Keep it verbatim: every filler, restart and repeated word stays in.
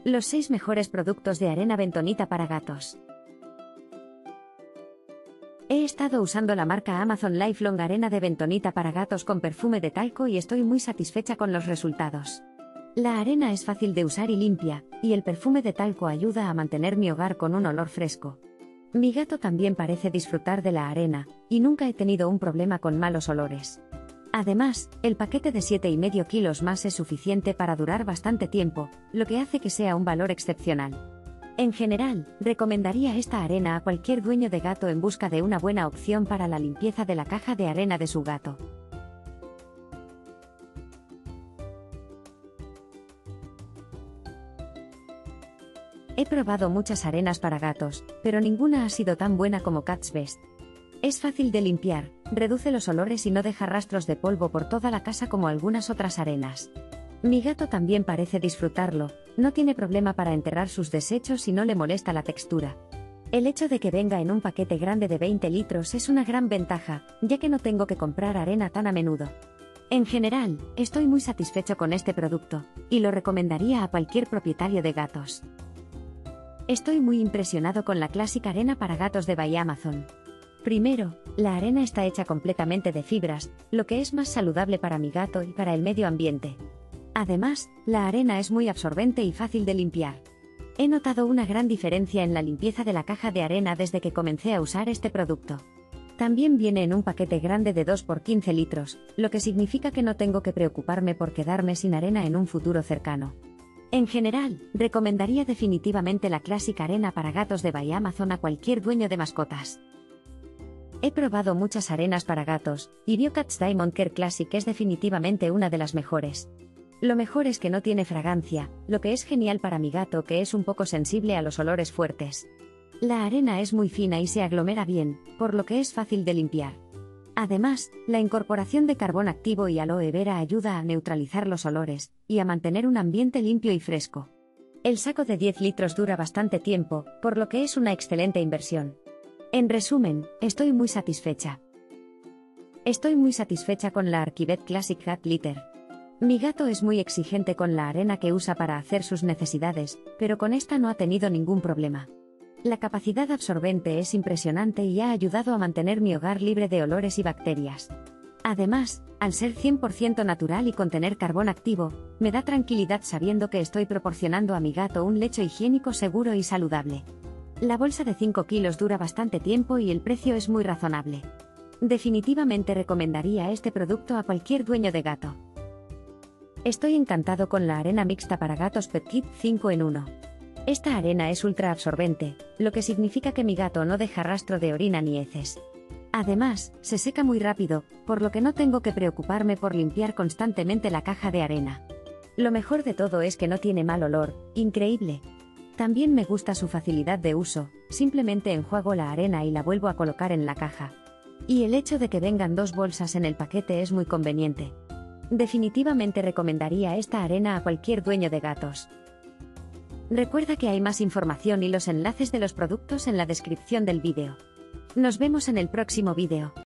Los seis mejores productos de arena bentonita para gatos. He estado usando la marca Amazon Lifelong arena de bentonita para gatos con perfume de talco y estoy muy satisfecha con los resultados. La arena es fácil de usar y limpia, y el perfume de talco ayuda a mantener mi hogar con un olor fresco. Mi gato también parece disfrutar de la arena, y nunca he tenido un problema con malos olores. Además, el paquete de siete y medio kilos más es suficiente para durar bastante tiempo, lo que hace que sea un valor excepcional. En general, recomendaría esta arena a cualquier dueño de gato en busca de una buena opción para la limpieza de la caja de arena de su gato. He probado muchas arenas para gatos, pero ninguna ha sido tan buena como Cat's Best. Es fácil de limpiar, reduce los olores y no deja rastros de polvo por toda la casa como algunas otras arenas. Mi gato también parece disfrutarlo, no tiene problema para enterrar sus desechos y no le molesta la textura. El hecho de que venga en un paquete grande de veinte litros es una gran ventaja, ya que no tengo que comprar arena tan a menudo. En general, estoy muy satisfecho con este producto, y lo recomendaría a cualquier propietario de gatos. Estoy muy impresionado con la clásica arena para gatos de By Amazon. Primero, la arena está hecha completamente de fibras, lo que es más saludable para mi gato y para el medio ambiente. Además, la arena es muy absorbente y fácil de limpiar. He notado una gran diferencia en la limpieza de la caja de arena desde que comencé a usar este producto. También viene en un paquete grande de dos por quince litros, lo que significa que no tengo que preocuparme por quedarme sin arena en un futuro cercano. En general, recomendaría definitivamente la clásica arena para gatos de By Amazon a cualquier dueño de mascotas. He probado muchas arenas para gatos, y BioCats Diamond Care Classic es definitivamente una de las mejores. Lo mejor es que no tiene fragancia, lo que es genial para mi gato que es un poco sensible a los olores fuertes. La arena es muy fina y se aglomera bien, por lo que es fácil de limpiar. Además, la incorporación de carbón activo y aloe vera ayuda a neutralizar los olores, y a mantener un ambiente limpio y fresco. El saco de diez litros dura bastante tiempo, por lo que es una excelente inversión. En resumen, estoy muy satisfecha. Estoy muy satisfecha con la Archibald Classic Cat Litter. Mi gato es muy exigente con la arena que usa para hacer sus necesidades, pero con esta no ha tenido ningún problema. La capacidad absorbente es impresionante y ha ayudado a mantener mi hogar libre de olores y bacterias. Además, al ser cien por ciento natural y contener carbón activo, me da tranquilidad sabiendo que estoy proporcionando a mi gato un lecho higiénico seguro y saludable. La bolsa de cinco kilos dura bastante tiempo y el precio es muy razonable. Definitivamente recomendaría este producto a cualquier dueño de gato. Estoy encantado con la arena mixta para gatos Pet Kit cinco en uno. Esta arena es ultra absorbente, lo que significa que mi gato no deja rastro de orina ni heces. Además, se seca muy rápido, por lo que no tengo que preocuparme por limpiar constantemente la caja de arena. Lo mejor de todo es que no tiene mal olor, increíble. También me gusta su facilidad de uso, simplemente enjuago la arena y la vuelvo a colocar en la caja. Y el hecho de que vengan dos bolsas en el paquete es muy conveniente. Definitivamente recomendaría esta arena a cualquier dueño de gatos. Recuerda que hay más información y los enlaces de los productos en la descripción del vídeo. Nos vemos en el próximo vídeo.